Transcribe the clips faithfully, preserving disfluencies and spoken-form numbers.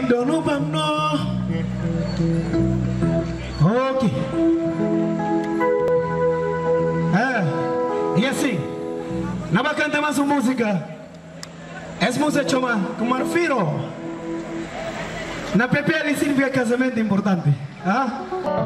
dono bam no. Ok. Ah, e assim, na vai cantar mais uma música. Essa música chama Kumar Firo. Na P P L significa casamento importante. Ah?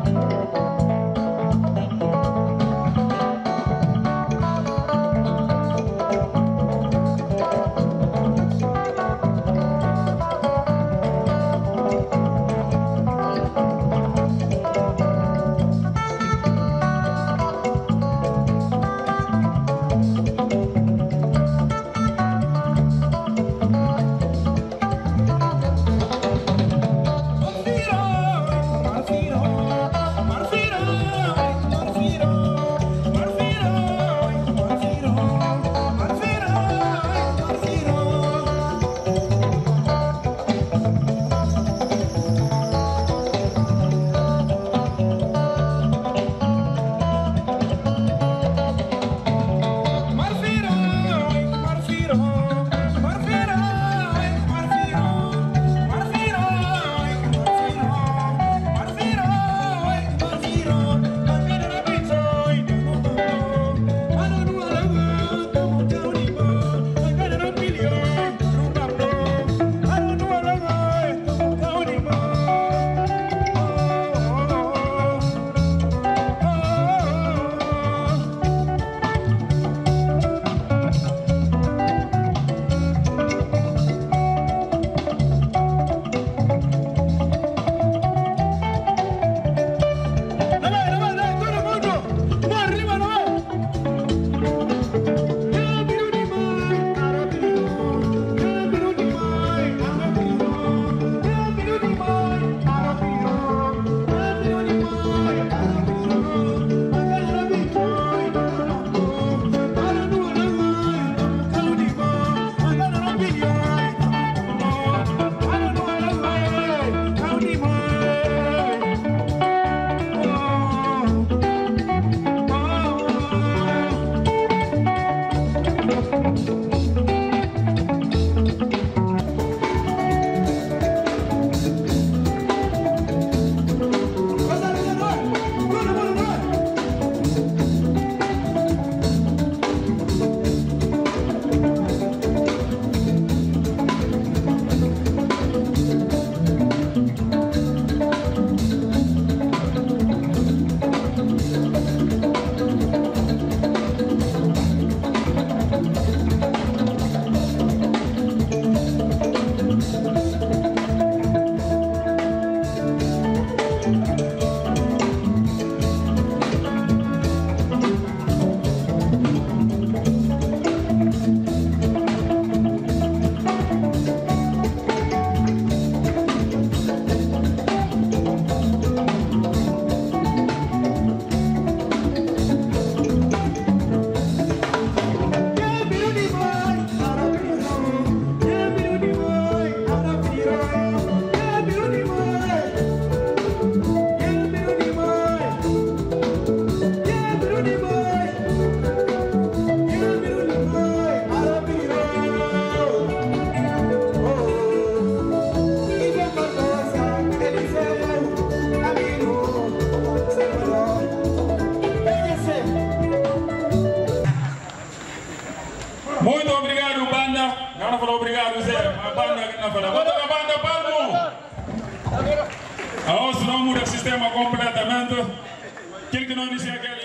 Muito obrigado, banda. Não falou obrigado, Zé. A banda não falou. Bota a banda, palmo. A osso não muda o sistema completamente. Aquilo que não disse aquele.